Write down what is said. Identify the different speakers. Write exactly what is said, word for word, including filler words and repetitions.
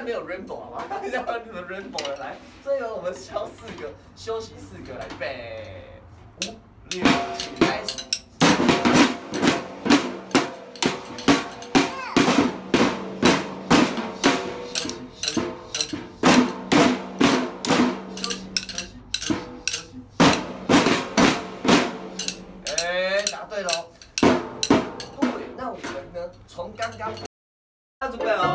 Speaker 1: 没有 rainbow 好吗？这样怎么 rainbow 的来？所以呢，我们敲四个，休息四个来背。五六七，开始。 对喽，对，那我们呢？从刚刚，那准备哦。